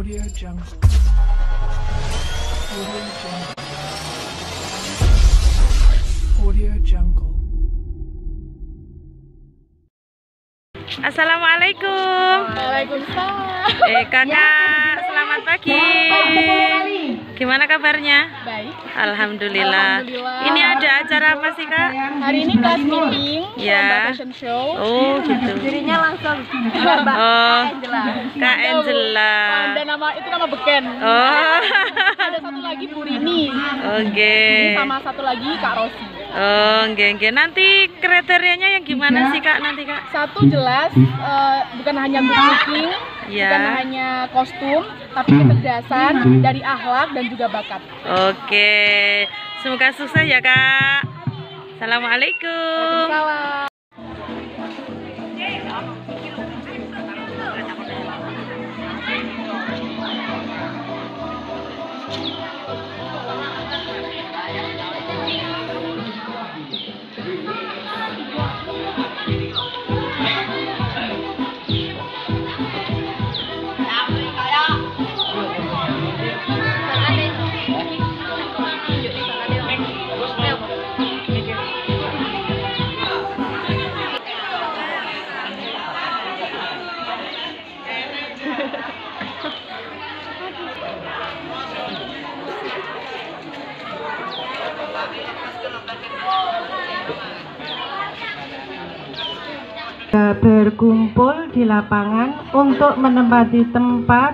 Audio Jungle. Audio Jungle. Audio Jungle. Assalamualaikum. Waalaikumsalam. Kakak, selamat pagi. Gimana kabarnya? Baik. Alhamdulillah. Alhamdulillah. Ini ada acara apa sih, Kak? Hari ini class meeting, Ya. lomba fashion show. Oh, gitu. Jurinya langsung Oh, Angela. Kak Angela. Dan itu nama beken. Oh. Ada satu lagi Bu Rini. Oke. Ini sama satu lagi Kak Rosi. Oh, nggih. Nanti kriterianya yang gimana sih, Kak? Nanti, Kak? Satu jelas bukan hanya good looking, Ya. bukan hanya kostum, tapi kecerdasan dari akhlak dan juga bakat. Oke. Semoga sukses ya, Kak. Assalamualaikum. Salam. Berkumpul di lapangan untuk menempati tempat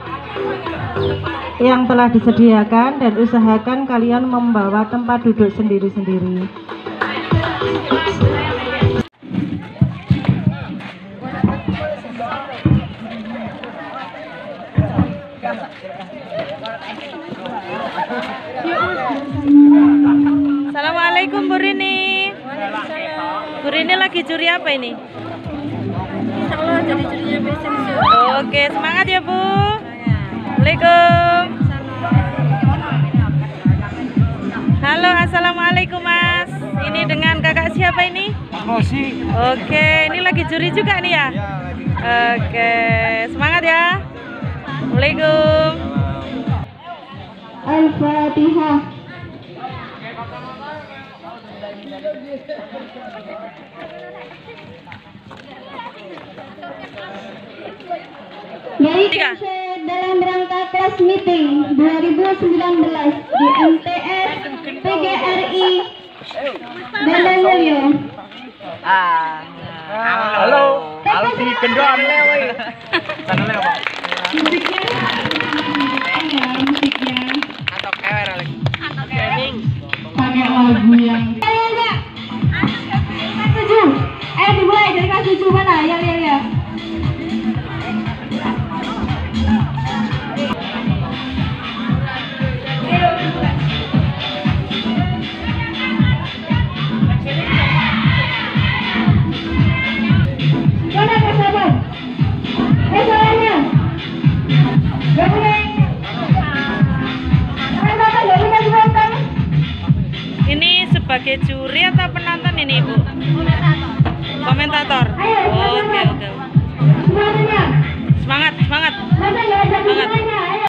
yang telah disediakan dan usahakan kalian membawa tempat duduk sendiri-sendiri. Assalamualaikum Bu Rini. Bu Rini lagi juri apa ini? Insyaallah jadi jurinya fashion show. Oke, semangat ya Bu. Assalamualaikum. Halo, assalamualaikum Mas. Ini dengan kakak siapa ini? Rosi. Oke, ini lagi juri juga nih ya? Oke, semangat ya. Assalamualaikum. Al-Fatihah. Baik, dalam rangka kelas meeting 2019 di MTS PGRI Dandanulyo. Halo. Halo si Kendon. Channelnya apa? Musiknya pakai lagu yang kelas 7. Dimulai dari kelas 7 mana? Ya. Mana kelas 8? Soalnya gak boleh. Ini sebagai juri atau penonton ini Ibu? Komentator. Oke. Semuanya. Semangat. Masa nggak ada semuanya? Ayo.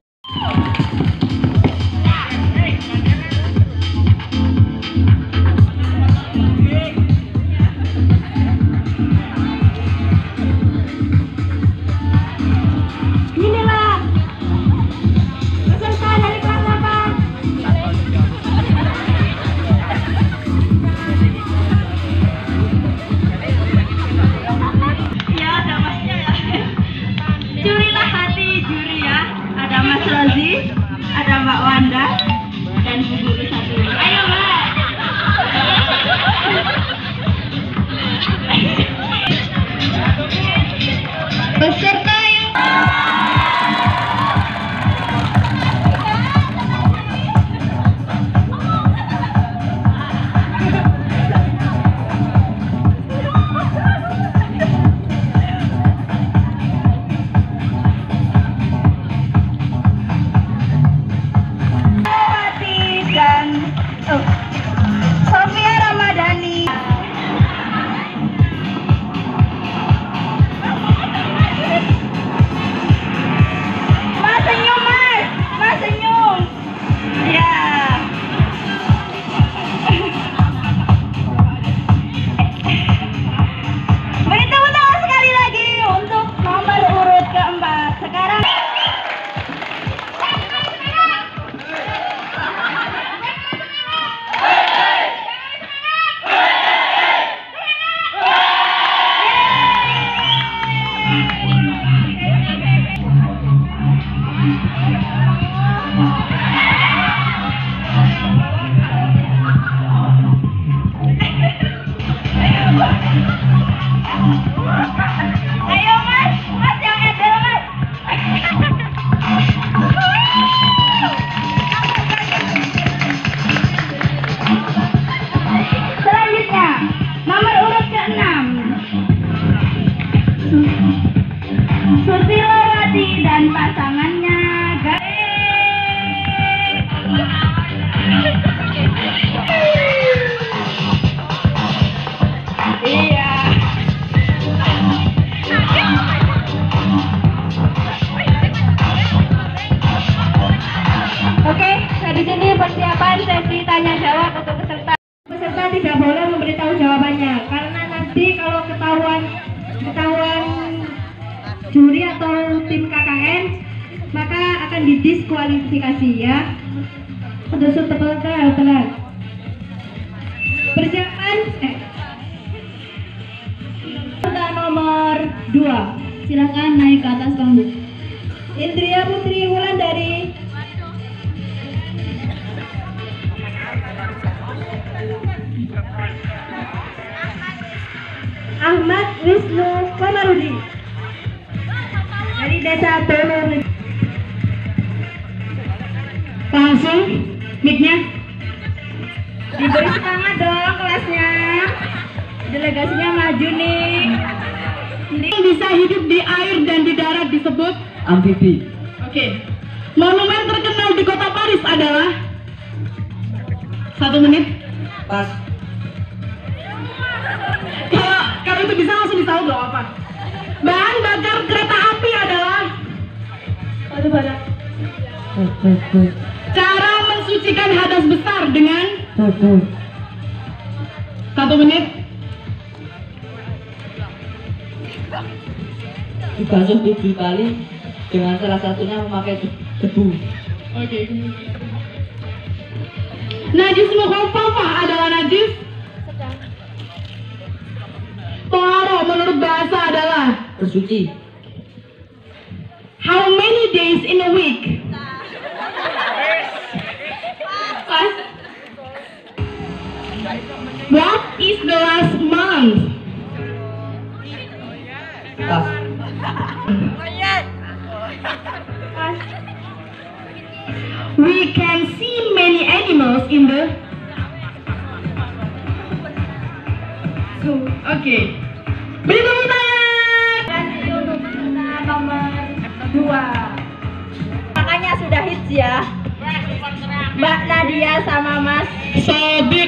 Inilah peserta dari kelas 8. Ya, ada masnya ya. Curilah hati juri ya. Ada Mas Rozi, ada Mbak Wanda, dan Bu Guru satu. Ayo Mbak. Peserta yang dan Sofia Ramadhani. Susilowati dan pasangannya Iya. Oke, di sini persiapan sesi tanya jawab untuk peserta. Peserta tidak boleh memberitahu jawabannya karena nanti kalau ketahuan juri atau tim KKN maka akan didiskualifikasi ya. Untuk peserta harus tenang. Persiapan peserta nomor 2 silakan naik ke atas panggung. Indria Putri Wulandari. Ahmad Wisnu Komarudi dari Desa Tolong. Langsung mic-nya diberi semangat dong kelasnya. Delegasinya maju nih. Yang bisa hidup di air dan di darat disebut Amfibi. Oke. Monumen terkenal di kota Paris adalah 1 menit. Pas. Kalau itu bisa langsung ditahu gak apa. Bahan bakar kereta api adalah cara mensucikan hadas besar dengan 1 menit. Dibasuh 7 kali dengan salah satunya memakai debu. Oke. Najis mukhafafah adalah najis Toharo menurut bahasa adalah Bersuci. how many days in a week? Pas. What is the last month? Pas. We can see many animals in the zoo. Oke. Beri tepuk tangan. kasih untuk peserta nomor 2. Makanya sudah hits ya. Mbak Nadia sama Mas Sodik.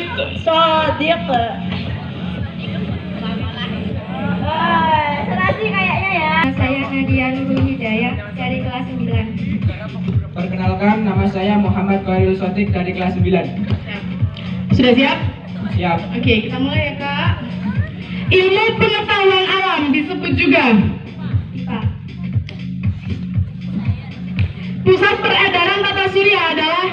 serasi kayaknya ya. Saya Nadia Nurul Hidayah dari kelas 9. Perkenalkan, nama saya Muhammad Qairul Sotik dari kelas 9. Sudah siap? Siap. Oke, kita mulai ya Kak. Ilmu pengetahuan alam disebut juga IPA. pusat peredaran tata surya adalah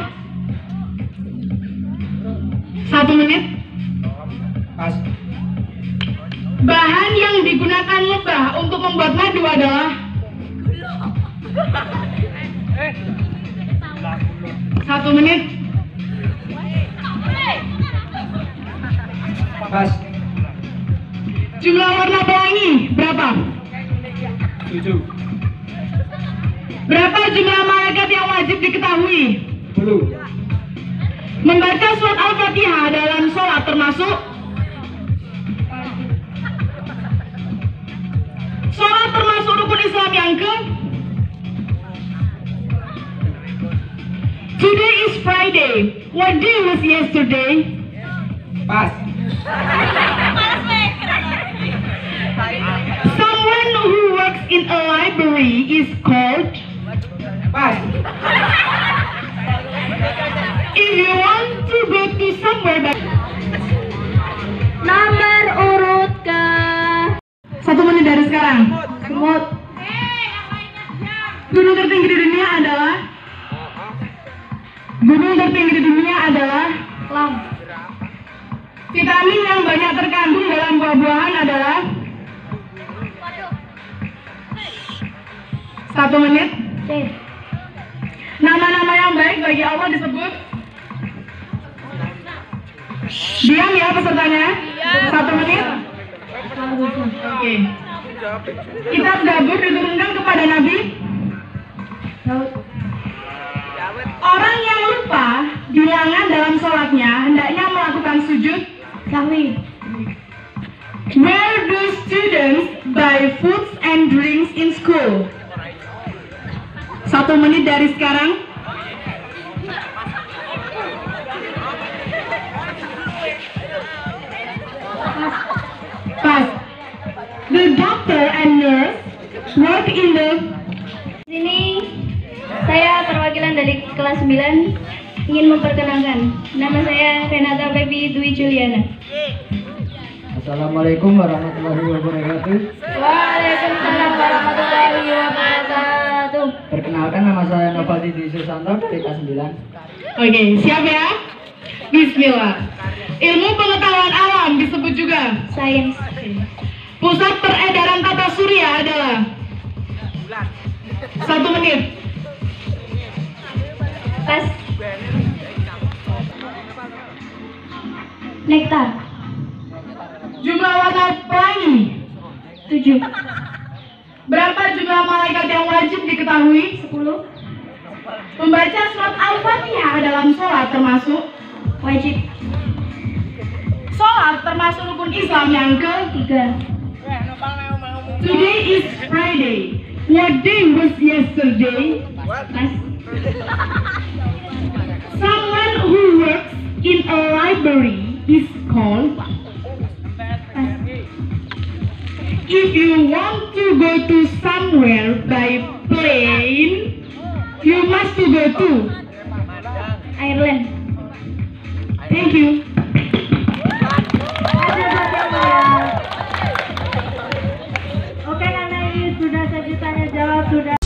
1 menit. Pas. Bahan yang digunakan lebah untuk membuat madu adalah 1 menit. Pas. Jumlah warna pelangi berapa? 7. Berapa jumlah malaikat yang wajib diketahui? 10. Membaca surat Al-Fatihah dalam sholat termasuk? Sholat termasuk rukun Islam yang ke? Today is Friday. What day was yesterday? Pas. Someone who works in a library is called? Pas. If you want to go to somewhere but Nomor urut ke 1 menit dari sekarang. semut. Gunung tertinggi di dunia adalah? Gunung tertinggi di dunia adalah? Lam. Vitamin yang banyak terkandung dalam buah-buahan adalah? 1 menit. C. Nama-nama yang baik bagi Allah disebut? Diam ya pesertanya. 1 menit. Oke. Kitab Zabur diturunkan kepada Nabi? Orang yang lupa bilangan dalam sholatnya hendaknya melakukan sujud Sahwi. Where do students buy foods and drinks in school? 1 menit dari sekarang. Pas. The doctor and nurse work in the. Sini saya perwakilan dari kelas 9 ingin memperkenalkan. Nama saya Renata Baby Dwi Juliana. Assalamualaikum warahmatullahi wabarakatuh. Waalaikumsalam warahmatullahi wabarakatuh. Perkenalkan, nama saya Novaldi Dwi Susanto dari kelas 9. Oke, siap ya? Bismillah. Ilmu pengetahuan alam disebut juga. Sains. Pusat peredaran tata surya adalah 1 menit. Pas. Nektar. Jumlah warna pelangi 7. Berapa jumlah malaikat yang wajib diketahui? 10. Membaca surat Al-Fatihah dalam sholat termasuk. Wajib. Sholat termasuk rukun Islam yang ke. 3. Today is Friday. What day was yesterday? Pas. Someone who works in a library is called. If you want to go to somewhere by plane, you must to go to. Ireland. Thank you. Oke, karena ini sudah 1 juta jawab sudah.